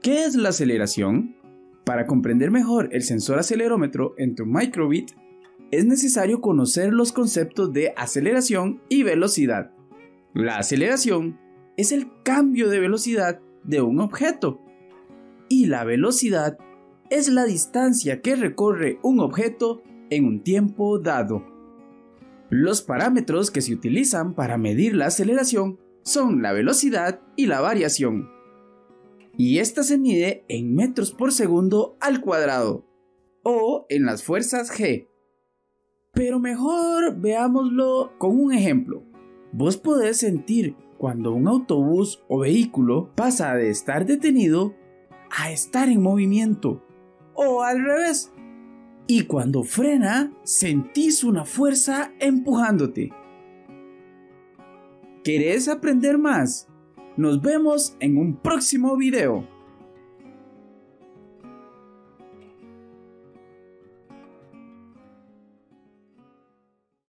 ¿Qué es la aceleración? Para comprender mejor el sensor acelerómetro en tu microbit, es necesario conocer los conceptos de aceleración y velocidad. La aceleración es el cambio de velocidad de un objeto y la velocidad es la distancia que recorre un objeto en un tiempo dado. Los parámetros que se utilizan para medir la aceleración son la velocidad y la variación. Y esta se mide en metros por segundo al cuadrado o en las fuerzas G. Pero mejor veámoslo con un ejemplo. Vos podés sentir cuando un autobús o vehículo pasa de estar detenido a estar en movimiento, o al revés. Y cuando frena, sentís una fuerza empujándote. ¿Querés aprender más? Nos vemos en un próximo video.